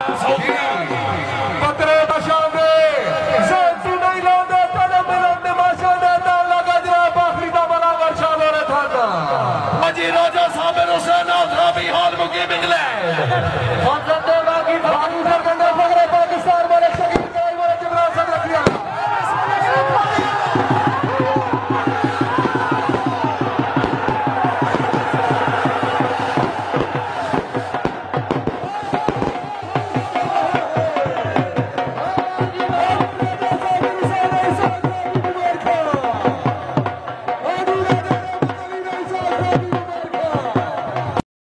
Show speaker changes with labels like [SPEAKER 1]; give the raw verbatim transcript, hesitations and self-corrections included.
[SPEAKER 1] पत्रे बशांदे सेंटू नहीं लांदे तने मिलंदे माशांदे नाल लगा जनाब आखिरी दा बला वर्षा लोरे थांदा अजी राजा साबिर हुसैन अजराबी हाल मुकीम इंग्लैंड फजल दे बाकी बाकी सरकंडे फगरे पाकिस्तान